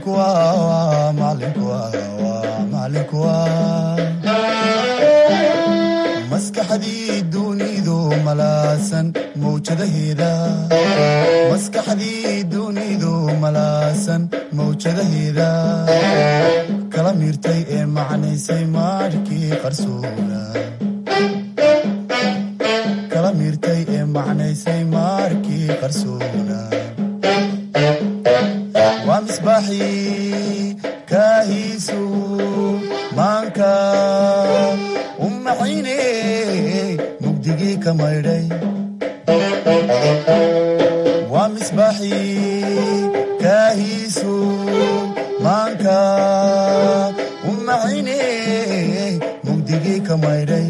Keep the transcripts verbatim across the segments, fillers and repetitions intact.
معلنكوا معلنكوا معلنكوا مسك حديد دونيدو ملاسن موجده هيدا مسك حديد دونيدو ملاسن موجده هيدا كلام يرتي معني سي ماركي قرسونا كلام يرتي معني سي ماركي قرسونا ومصباحي كاهيسو مانكا أم عيني مبدقي كميري ومصباحي كاهيسو مانكا أم عيني مبدقي كميري.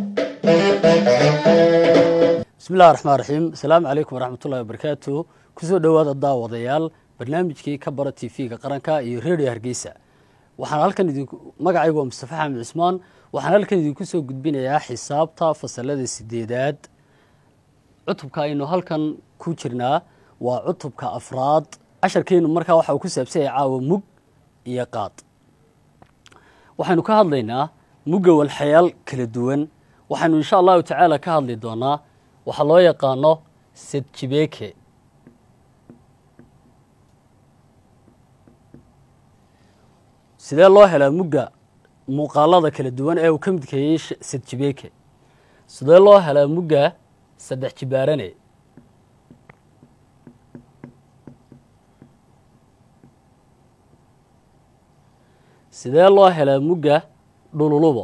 بسم الله الرحمن الرحيم. السلام عليكم ورحمة الله وبركاته. كسو دواد الدعوة ضيال برنامجكي كبرة تي في قرنكا iyo Radio Hargeysa. waxaan halkan idinku magacaygu Mustafa Xamed Usmaan waxaan halkan idinku soo gudbinayaa xisaabta fasalada sideedaad. cutubka aynu halkan ku jirnaa waa cutubka afraad. casharkeenu markaa waxa uu ku saabsan yahay caawa mug iyo qaad. waxaanu ka hadlaynaa mugga wal xayal kala duwan. waxaanu insha Allah ta'ala ka hadli doonaa waxa loo yaqaano sedjibeke. sidee loo helaa mugga muuqaalada kala duwan ee uu ka midka yahay sedjibeke? sidee loo helaa mugga saddex jibaarane? sidee loo helaa mugga dhululubo?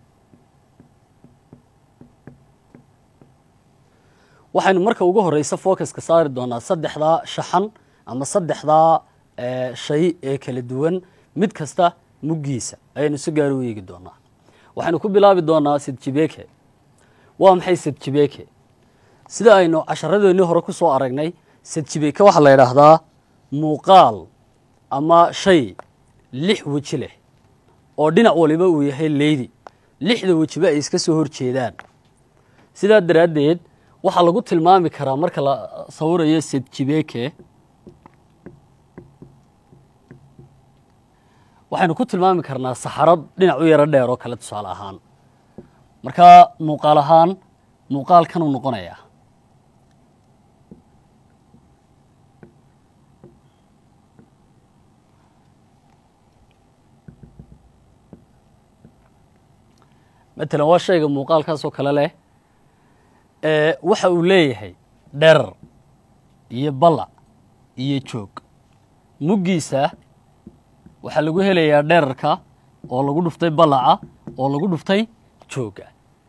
waxaynu marka ugu horeysa focuska saari doonaa saddexdaa shaxan ama saddexdaa shay ee kala duwan mid kasta muggiisa ayaynu si gaar u eegi doonaa. waxaynu ku bilaabi doonaa sedjibeke. waa maxay sedjibeke? sida aynu casharadeenii hore ku soo aragnay sedjibeke waxaa la yidhaahdaa muuqaal ama shay lix weji leh oo dhinac waliba uu yahay leydi lixda wejiba ay iska soo horjeedaan. sidaa daraaddeed waxaa lagu tilmaami karaa marka la sawirayo sedjibeke waxaynu ku tilmaami karnaa saxarad dhinac u yaro dheer oo kale tusaale ahaan. markaa muuqaal ahaan muuqaalkan uu noqonayaa matalan waa shayga muuqaalkaas oo kale leh ee waxa uu leeyahay dherer iyo ballac iyo joog. muggiisa waxaa lagu helayaa dhererka oo lagu dhuftay ballaca oo lagu dhuftay jooga.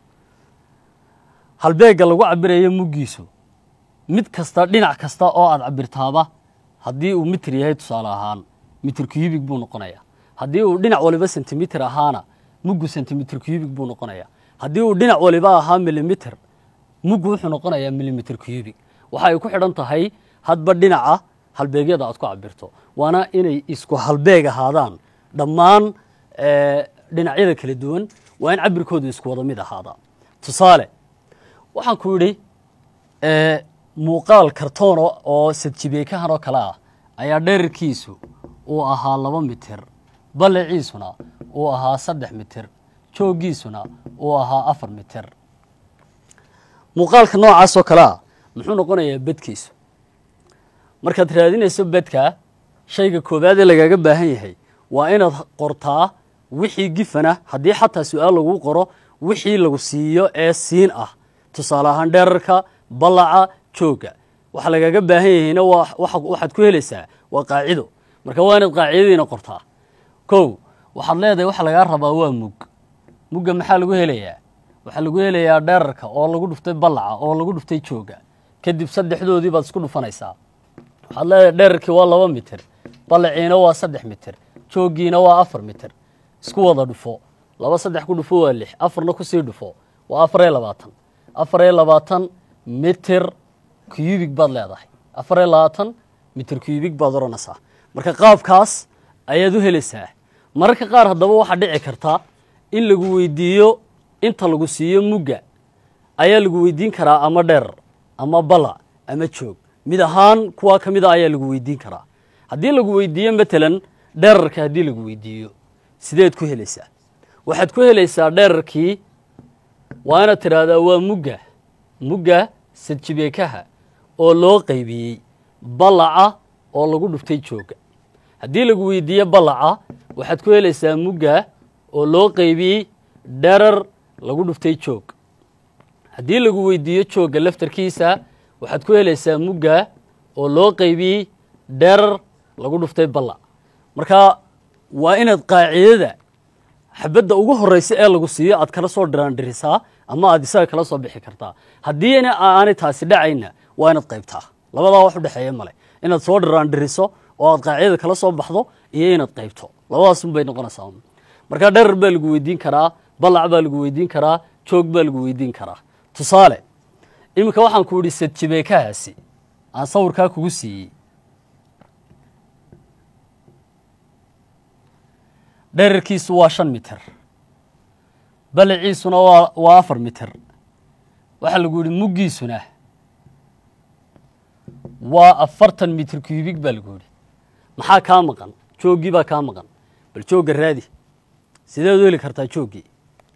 halbeega lagu cabirayo muggiisu mid kasta dhinac kasta oo aad cabirtaaba haddii uu mitir yahay tusaale ahaan mitir cubic buu noqonayaa. haddii uu dhinac waliba sentimitir ahaana muggu sentimitir cubic buu noqonayaa. haddii uu dhinac waliba ahaa millimeter muggu wuxuu noqonayaa millimeter cubic. waxa ay ku xidhan tahay hadba dhinaca halbeegyada aad ku cabirto waana inay isku halbeeg ahaadaan dhammaan dhinacyada kala duwan waa in cabirkoodu isku wada mid ahaadaan. tusaale waxaan ku yidhi muuqaal kartoon oo sedjibekahan oo kale ah ayaa dhererkiisu uu ahaa laba mitir ballaciisuna uu ahaa saddex mitir jooggiisuna uu ahaa afar mitir. muuqaalka noocaas oo kale ah muxuu noqonayaa bedkiisu? markaad raadinayso bedka shayga koobaad ee lagaaga baahan yahay waa inaad qortaa wixii gifana haddii xataa su-aal lagu qoro wixii lagu siiyo ee siin ah tusaale ahaan dhererka ballaca jooga. waxa lagaaga baahan yahayna waxaad ku helaysaa waa qaacido. marka waa inaad qaacidadiina qortaa. kow waxaad leedahay waxa lagaa rabaa waa mug. mugga maxaa lagu helayaa? waxaa lagu helayaa dhererka oo lagu dhuftay ballaca oo lagu dhuftay jooga. kadib saddexdoodii baad isku dhufanaysaa. waxaad leedahay dhererkii waa laba mitir ballaciina waa saddex mitir jooggiina waa afar mitir. isku wada dhufo laba saddex ku dhufo waa lix afarna kusii dhufo waa afar iyo labaatan afar iyo labaatan mitir cubic baad leedahay. afar iyo labaatan mitir cubic baad oranaysaa. marka qaabkaas ayaad u helaysaa. mararka qaar haddaba waxaa dhici karta in lagu weydiiyo inta lagu siiyo mugga ayaa lagu weydiin karaa ama dherer ama ballac ama joog. mid ahaan kuwa kamida ayaa lagu weydiin karaa. haddii lagu weydiiyo matalan dherarka haddii lagu weydiiyo sideed ku helaysaa waxaad ku helaysaa dherarkii waa inaad tidhaahdaa waa mugga mugga sadjibeekaha oo loo qaybiyey ballaca oo lagu dhuftay jooga haddii lagu weydiiyo ballaca waxaad ku helaysaa mugga oo loo qaybiyey dherar lagu dhuftay joog haddii lagu weydiiyo joogga laftarkiisa waxaad ku helaysaa mugga oo loo qaybiyey dherar lagu dhuftay ballac marka waa inaad qaacidada xabadda ugu horraysa ee lagu siiyo aad kala soo dhiraandhirisaa ama aad isaga kala soo bixi kartaa haddiina aanay taasi dhacayna waa inaad qaybtaa labadaa wax u dhexeeya male inaad soo dhiraandhiriso oo aad qaacidada kala soo baxdo iyo inaad qaybto labadaasun bay noqonaysaa marka dherar baa lagu weydiin karaa ballac baa lagu weydiin karaa joog baa lagu weydiin karaa tusaale iminka waxaan ku idhi sadjibeekahaasi aan sawirkaa kugu siiyey dherarkiisu waa shan mitir ballaciisuna waa waa afar mitir waxaa lagu yidhi muggiisuna waa afartan mitir kubig baa lagu yidhi maxaa kaa maqan jooggii baa kaa maqan bal joogga raadi sideed u heli kartaa jooggii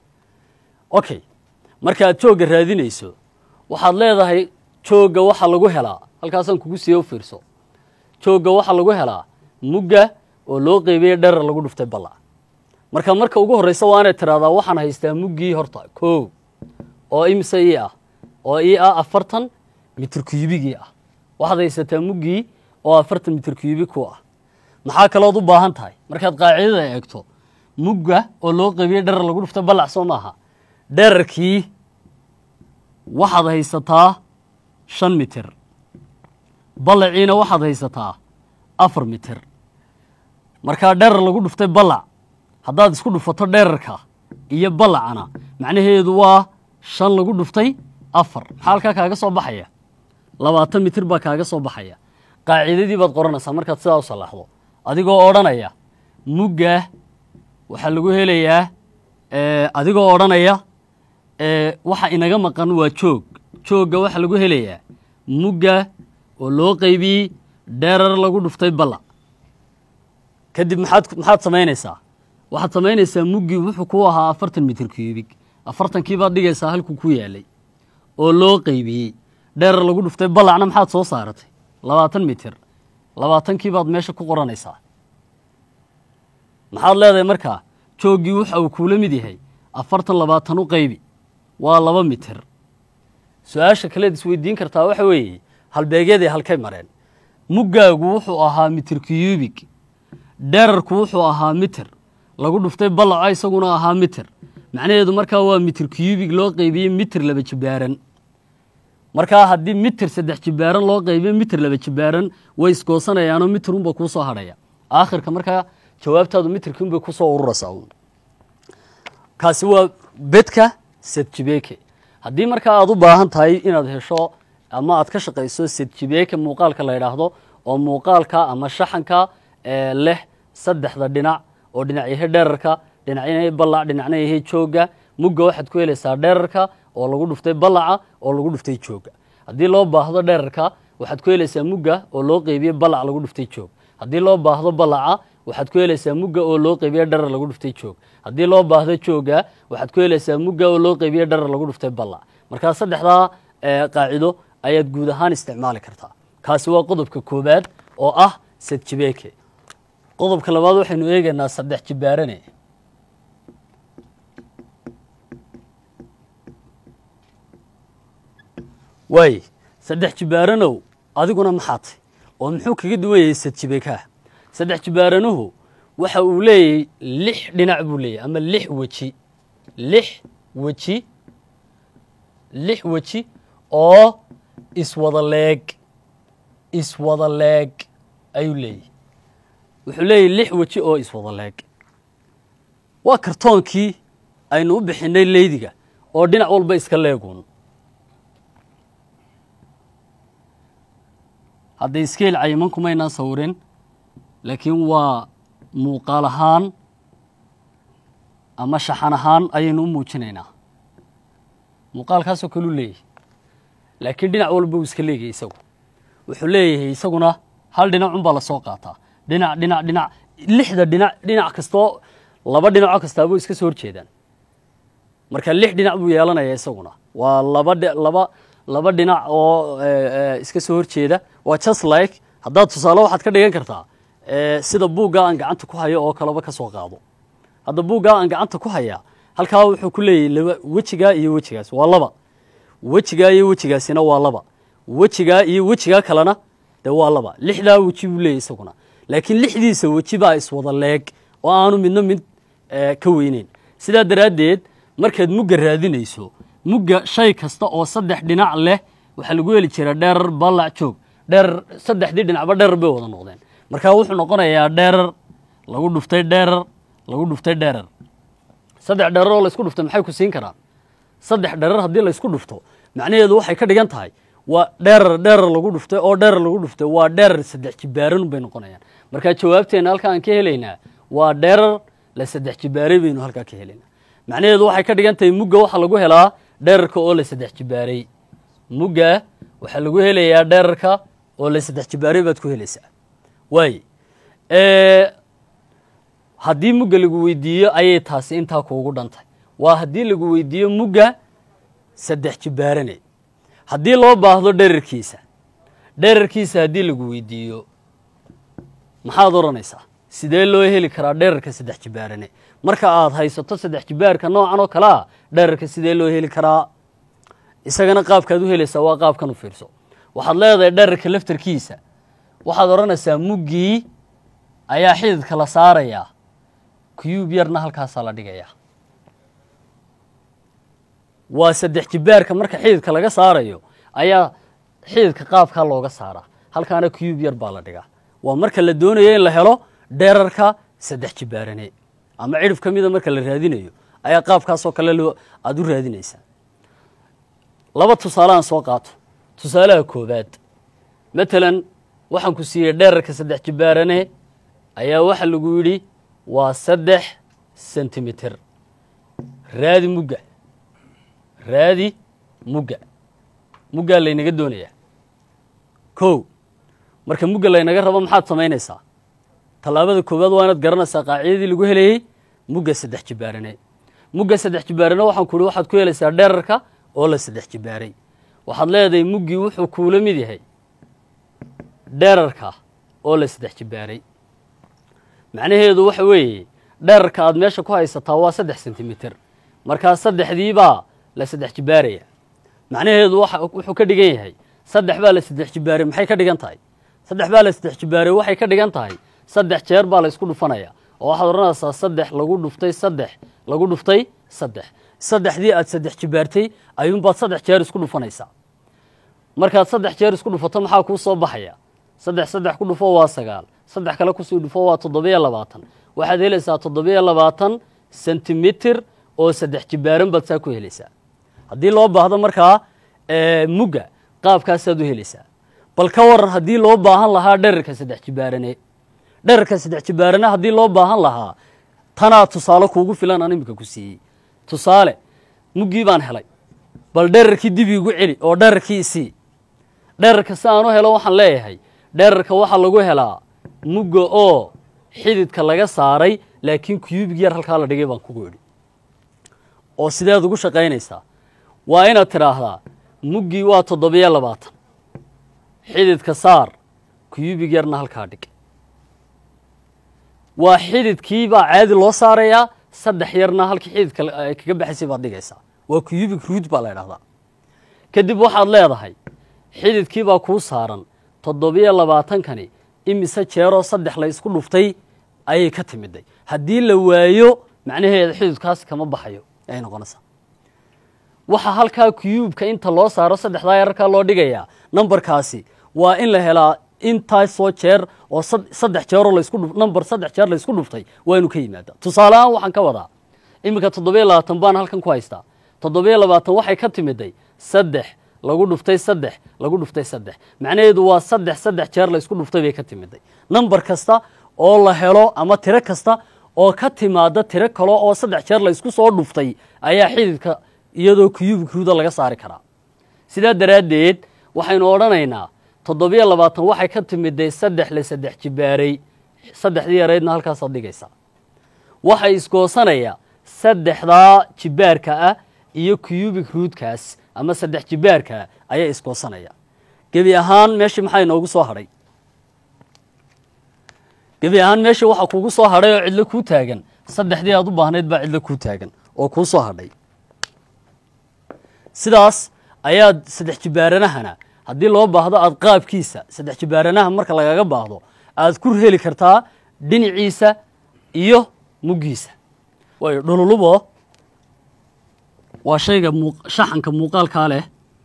okay markaaad joogga raadinayso waxaad leedahay joogga waxa lagu helaa halkaasaan kugu siiye u fiirso joogga waxa lagu helaa mugga oo loo qeybiyey dherar lagu dhuftay ballac marka marka ugu horraysa waa inaad tidhahdaa waxaan haystaa muggii horta koow oo imise ii ah oo ii ah afartan mitir kubigii ah waxaad haysataa muggii oo afartan mitir kubig ku ah maxaa kalood u baahan tahay markaad qaacidada eegto mugga oo loo qaybiyey dherar lagu dhuftay ballac soo maaha dherarkii waxaad haysataa shan mitir ballaciina waxaad haysataa afar mitir markaa dherar lagu dhuftay ballac haddaad isku dhufato dherarka iyo ballacana macnaheedu waa shan lagu dhuftay afar maxaa halkaa kaaga soo baxaya labaatan mitir baa kaaga soo baxaya qaacidadii baad qoranaysaa markaad sidaa u salaaxdo adigoo odhanaya mugga waxaa lagu helayaa adigoo odhanaya waxa inaga maqan waa joog joogga waxaa lagu helayaa mugga oo loo qaybiyey dherar lagu dhuftay ballac kadib maxaad maxaad samaynaysaa waxaad samaynaysaa muggii wuxuu ku ahaa afartan mitir kubig afartankii baad dhigaysaa halkuu ku yaalay oo loo qaybiyey dherar lagu dhuftay ballacna maxaad soo saaratay labaatan mitir labaatankii baad meesha ku qoranaysaa maxaad leedahay markaa jooggii waxa uu kuula mid yahay afartan labaatan u qaybi waa laba mitir su-aasha kaleed isweydiin kartaa waxa weeye halbeegyadii halkay mareen muggaagu wuxuu ahaa mitir kubig dherarku wuxuu ahaa mitir lagu dhuftay ballaca isaguna ahaa mitir macnaheedu markaa waa mitir kubig loo qaybiyey mitir laba jibaaran markaa haddii mitir saddex jibaaran loo qaybiyo mitir laba jibaaran way isgoosanayaanoo mitir unba kuu soo hadhaya aakhirka markaa jawaabtaadu mitirkii unbay ku soo ururaysaa kaasi waa bedka sadjibeeke haddii markaa aad u baahan tahay inaad hesho ama aad ka shaqayso sadjibeeke muuqaalka la yidhaahdo oo muuqaalka ama shaxanka leh saddexda dhinac oo dhinac yahay dherarka dhinacna yahay ballac dhinacna yahay joogga mugga waxaad ku helaysaa dherarka oo lagu dhuftay ballaca oo lagu dhuftay joogga haddii loo baahdo dherarka waxaad ku helaysaa mugga oo loo qaybiyey ballac lagu dhuftay joog haddii loo baahdo ballaca waxaad ku helaysaa mugga oo loo qaybiyey dherar lagu dhuftay joog haddii loo baahdo joogga waxaad ku helaysaa mugga oo loo qaybiyey dherar lagu dhuftay ballac markaa saddexdaa qaacido ayaad guud ahaan isticmaali kartaa kaasi waa qodobka koobaad oo ah sadjibeeke qodobka labaad waxaynu eegaynaa saddex jibaarane waay saddex jibaaranow adiguna maxaa tay oo muxuu kaga duwan yahay sadjibeekaha saddex jibaaranuhu waxa uu leeyahay lix dhinac buu leeyahay ama lix weji lix weji lix weji oo iswada leeg iswada leeg ayuu leeyahay wuxuu leeyahay lix weji oo iswada leeg waa kartoonkii aynu u bixinay leydiga oo dhinac walba iska leeguun hadday iskeel cayiman kumaynaan sawirin laakiin waa muuqaal ahaan ama shaxan ahaan ayaynu u muujinaynaa muuqaalkaasoo kaleu leeyahay laakiin dhinac walba uu iska leegayay isagu wuxuu leeyahay isaguna hal dhinacun baa la soo qaataa dhinac dhinac dhinac lixda dhinac dhinac kastoo laba dhinaco kastaaba iska soo horjeedaan marka lix dhinac buu yeelanaya isaguna waa laba laba laba dhinac oo iska soo horjeeda waa just like haddaad tusaale waxaad ka dhigan kartaa sida buugga aan gacanta ku hayo oo kaleba ka soo qaado hadda buugga aan gacanta ku hayaa halkaa wuxuu ku leeyahay wejigaa iyo wejigaas waa laba wejigaa iyo wejigaasina waa laba wejigaa iyo wejigaa kalena dee waa laba lixdaa weji buu leeyahay isaguna laakiin lixdiisa weji baa iswada leeg oo aanu midna mid ka weyneyn sidaa daraaddeed markaad mugga raadinayso mugga shay kasta oo saddex dhinac leh waxaa lagu heli jiraa dheerar ballac joog dheerar saddexdii dhinacba dheerar bay wada noqdeen markaa wuxuu noqonayaa dheerar lagu dhuftay dheerar lagu dhuftay dheerar saddex dheerar oo laysku dhuftay maxay ku siin karaan saddex dheerar haddii laysku dhufto macnaheedu waxay ka dhigan tahay waa dheerar dheerar lagu dhuftay oo dheerar lagu dhuftay waa dheerar saddex jibaaran bay noqonayaan markaa jawaabteena halkaa aan ka helaynaa waa dheerar la saddex jibaaray baynu halkaa ka helaynaa macnaheedu waxay ka dhigan tahay mugga waxaa lagu helaa dheerarka oo la saddex jibaaray mugga waxaa lagu helayaa dheerarka oo la saddex jibaaray baad ku helaysaa waaye haddii mugga lagu weydiiyo ayay taasi intaa kuugu dhantay waa haddii lagu weydiiyo mugga saddex jibaarane haddii loo baahdo dherarkiisa dherarkiisa haddii lagu weydiiyo maxaad odhanaysaa sidee loo heli karaa dherarka saddex jibaarane marka aad haysato saddex jibaarka noocan oo kale ah dherarka sidee loo heli karaa isagana qaabkaad u helaysaa waa qaabkan u fiirso waxaad leedahay dherarka laftarkiisa waxaad odhanaysaa muggii ayaa xididka la saarayaa cube yarna halkaasaa la dhigayaa waa saddex jibaarka marka xididka laga saarayo ayaa xididka qaabkaa looga saaraa halkaana cube yar baa la dhigaa waa marka la doonayo in la helo dherarka saddex jibaarane ama cidhif ka mida marka la raadinayo ayaa qaabkaasoo kale loo aada u raadinaysaa laba tusaale aan soo qaato tusaalaha koowaad matalan waxaan ku siiyey dherarka saddex jibaarane ayaa waxa lagu yidhi waa saddex sentimitir raadi mugga raadi mugga muggaa laynaga doonayaa kow marka mugga laynaga rabo maxaad samaynaysaa tallaabada koowaad waa inaad garanaysaa qaacidadii lagu helayey mugga saddex jibaarane mugga saddex jibaarane waxaan ku ihi waxaad ku helaysaa dherarka oo la saddex jibaaray waxaad leedahay muggii wuxuu kuula mid yahay dherarka oo la saddex jibaaray macnaheedu waxa weeye dherarka aad meesha ku haysataa waa saddex sentimitir markaa saddexdiibaa la saddex jibaaraya macnaheedu wuxuu ka dhigan yahay saddex baa la saddex jibaaray maxay ka dhigan tahay saddex baa la saddex jibaaray waxay ka dhigan tahay saddex jeer baa la isku dhufanaya oo waxaad odhanaysaa saddex lagu dhuftay saddex lagu dhuftay saddex saddexdii aad saddex jibaartay ayuunbaad saddex jeer isku dhufanaysaa markaad saddex jeer isku dhufato maxaa kuu soo baxaya saddex saddex ku dhufo waa sagaal saddex kale kusii dhufo waa toddobiyo labaatan waxaad helaysaa toddobiyo labaatan sentimitir oo saddex jibaaran baad saa ku helaysaa haddii loo baahdo markaa mugga qaabkaasaad u helaysaa bal ka waran haddii loo baahan lahaa dherarka saddex jibaarane dherarka saddex jibaarane haddii loo baahan lahaa tanaa tusaale kuugu filan aan iminka ku siiyey tusaale muggii baan helay bal dherarkii dib iigu celi oo dherarkii isii dherarka si aan u helo waxaan leeyahay dherarka waxaa lagu helaa mugga oo xididka laga saaray laakiin cubig yar halkaa la dhigay baan kugu idhi oo sideed ugu shaqaynaysaa waa inaad tidhaahdaa muggii waa toddobiyo labaatan xididka saar cubig yarna halkaa dhig waa xididkii baa caadi loo saarayaa saddex yarna halkii xididka kaga baxaysay baad dhigaysaa waa cubig root baa la idhahdaa kadib waxaad leedahay xididkii baa kuu saaran toddobiyo labaatankani imise jeeroo saddex la isku dhuftay ayay ka timiday haddii la waayo macnaheeda xididkaasi kama baxayo ayay noqonaysaa waxaa halkaa cubeka inta loo saaro saddexdaa yararkaa loo dhigayaa numberkaasi waa in la helaa intaasoo jeer oo saddex jeeroo laisku number saddex jeer la isku dhuftay waa inu ka yimaada tusaale ahaan waxaan ka wadaa iminka toddobiyo labaatan baan halkan ku haystaa toddobiyo labaatan waxay ka timiday saddex lagu dhuftay saddex lagu dhuftay saddex macnaheedu waa saddex saddex jeer la isku dhuftay bay ka timiday number kasta oo la helo ama tiro kasta oo ka timaada tiro kale oo saddex jeer la isku soo dhuftay ayaa xididka iyadoo cubik ruuda laga saari karaa sidaa daraaddeed waxaynu odhanaynaa toddobiyo labaatan waxay ka timiday saddex la saddex jibaaray saddexdii yareydna halkaasaad dhigaysaa waxay iskoosanaya saddexdaa jibaarka ah iyo cubic rootkaas ama saddex jibaarka ayaa iskoosanaya gebi ahaan meeshii maxaa inoogu soo hadhay gebi ahaan meeshii waxaa kugu soo hadhay oo cidlo kuu taagan saddexdii aad u baahnayd baa cidlo kuu taagan oo kuu soo hadhay sidaas ayaad saddex jibaaranahana haddii loo baahdo aad qaabkiisa saddex jibaaranaha marka lagaga baahdo aad ku heli kartaa dhinaciisa iyo muggiisa waayo dhululubo waa shayga shaxanka muuqaalkaa leh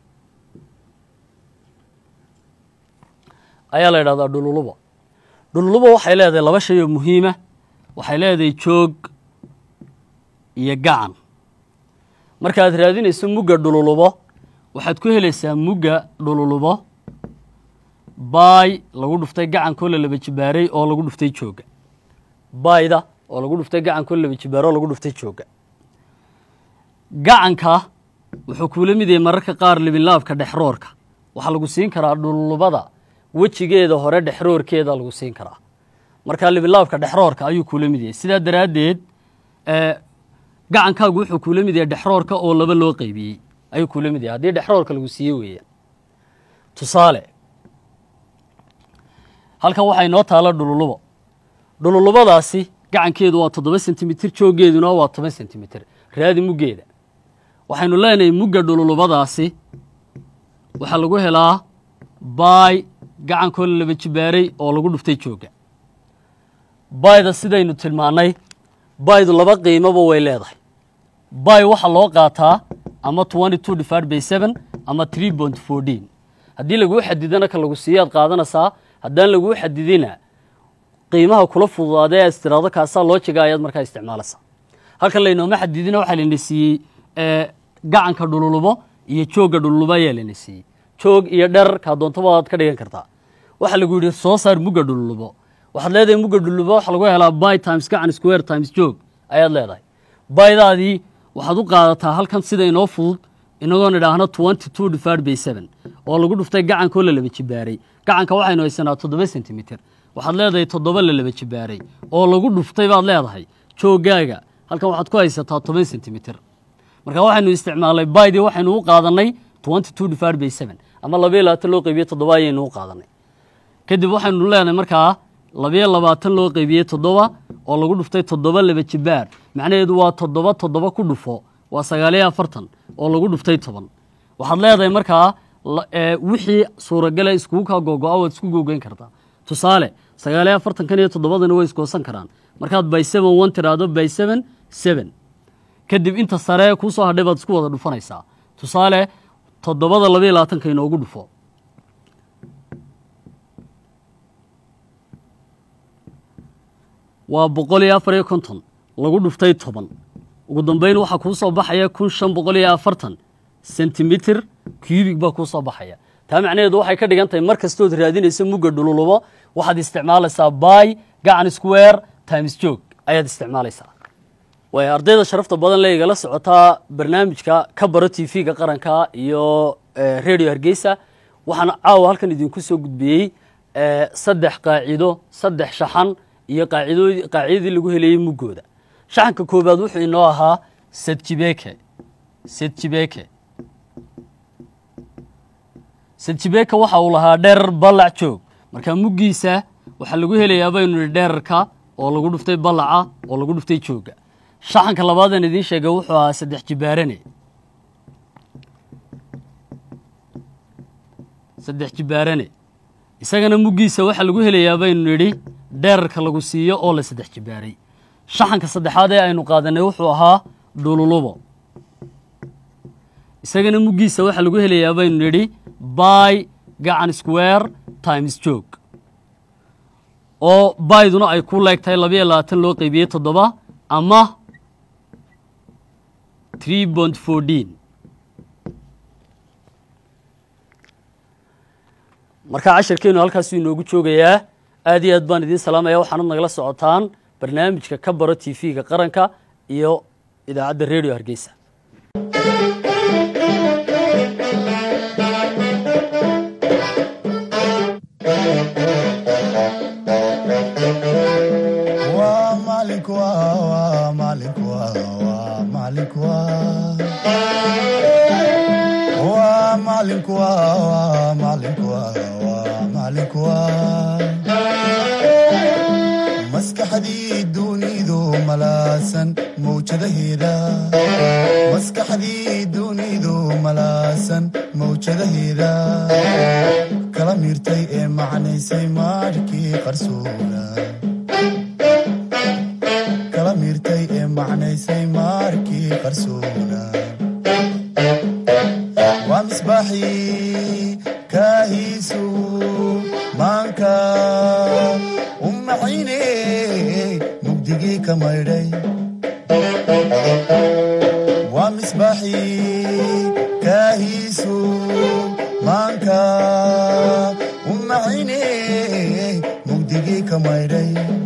ayaa la yidhahdaa dhululubo dhululubo waxay leedahay laba shay oo muhiima waxay leedahay joog iyo gacan markaad raadinayso mugga dhululubo waxaad ku helaysaa mugga dhululubo baay lagu dhuftay gacankoo la laba jibaaray oo lagu dhuftay jooga baayda oo lagu dhuftay gacankoo la laba jibaaro oo lagu dhuftay jooga gacanka wuxuu kuula mid yahay mararka qaar libinlaabka dhexroorka waxaa lagu siin karaa dhululubada wejigeeda hore dhexroorkeeda lagu siin karaa markaa libinlaabka dhexroorka ayuu kuula mid yahay sidaa daraaddeed gacankaagu wuxuu kuula mid yahay dhexroorka oo laba loo qaybiyey ayuu kuula mid yahay haddii dhexroorka lagu siiye weeyaan tusaale halkan waxaa inoo taala dhululubo dhululubadaasi gacankeedu waa toddoba sentimitir jooggeeduna waa toban sentimitir raadi muggeeda waxaynu leenahay mugga dhululubadaasi waxaa lagu helaa baay gacankoo la laba jibaaray oo lagu dhuftay jooga baayda sidaynu tilmaannay baaydu laba qiimoba way leedahay baay waxaa loo qaataa ama twenty two divided by seven ama three point fourteen haddii laguu xadidana ka lagu siiyaad qaadanaysaa haddaan laguu xadidina qiimaha kula fududaada ee istiraado kaasaa loo jiga ayaad markaa isticmaalaysaa halkan laynooma xadidina waxaa layna siiyey gacanka dhululubo iyo joogga dhululubo ayaa layna siiyey joog iyo dherer kaa doontaba aad ka dhigan kartaa waxaa lagu yidhi soo saar mugga dhululubo waxaad leedahay mugga dhululubo waxaa lagu helaa by times gacan square times joog ayaad leedahay baydaadii waxaad u qaadataa halkan sida inoo fudud inagoon idhaahno twenty two divided by seven oo lagu dhuftay gacankoo la laba jibaaray gacanka waxaynu haysanaa toddoba sentimitir waxaad leedahay toddoba la laba jibaaray oo lagu dhuftay baad leedahay jooggaaga halkan waxaad ku haysataa toban sentimitir marka waxaynu isticmaalnay baydii waxaynu u qaadanay twenty two divided by seven ama labayo labaatan loo qeybiye toddoba ayaynu u qaadanay kadib waxaynu leenahay markaa labayo labaatan loo qeybiyey toddoba oo lagu dhuftay toddoba laba jibaar macnaheedu waa toddoba toddoba ku dhufo waa sagaaliyo afartan oo lagu dhuftay toban waxaad leedahay markaa wixii suuragala iskugu kaa googo-a waad isku googeyn kartaa tusaale sagaaliyo afartankan iyo toddobadana way iskoosan karaan markaad by seven one tiraahdo by seven seven kadib inta sare kuu soo hadhay baad isku wada dhufanaysaa tusaale toddobada labayo labaatanka inoogu dhufo waa boqol iyo afar iyo konton lagu dhuftay toban ugu dambeyn waxaa kuu soo baxaya kun shan boqol iyo afartan sentimitir cubic baa kuu soo baxaya taa macnaheedu waxay ka dhigan tahay mar kastood raadinaysa mugga dhululubo waxaad isticmaalaysaa by gacan square times joog ayaad isticmaalaysaa way ardayda sharafta badan le igala socotaa barnaamijka ka baro t v-ga qaranka iyo radio hargeysa waxaan caawa halkan idinku soo gudbiyey saddex qaacido saddex shaxan iyo qaacidadii lagu helayey muggooda shaxanka koobaad wuxuu inoo ahaa sedjibeke sedjibeke sedjibeke waxa uu lahaa dherer ballac joog markaa muggiisa waxaa lagu helayaa baynu nihi dhererka oo lagu dhuftay ballaca oo lagu dhuftay joogga shaxanka labaadaan idiin sheegay wuxuu ahaa saddex jibaarane saddex jibaarane isagana muggiisa waxaa lagu helayaa baynu nidhi dhererka lagu siiyo oo la saddex jibaaray shaxanka saddexaad ee aynu qaadanay wuxuu ahaa dhululubo isagana muggiisa waxaa lagu helayaa baynu nidhi by gacan square times joog oo bayduna ay ku leegtahay labayo labaatan loo qeybiyey toddoba ama three point fourteen markaa cashirkeenu halkaasuu inoogu joogayaa aad iyo aad baan idiin salaamaya waxaanad nagala socotaan barnaamijka ka baro t v-ga qaranka iyo idaacadda radio hargeysa Thank you. malaasan mawjadaheeda maskaxdii dunidu malaasan mawjadaheeda kala miirtay ee macnaysay maarkii qarsoona kala miirtay ee macnaysay maarkii qarsoona waa misbaaxii kaahiisu maanka umacayne mugdigii ka maydhay waa misbaaxii kaahiisu maanka umacayne mugdigii ka maydhay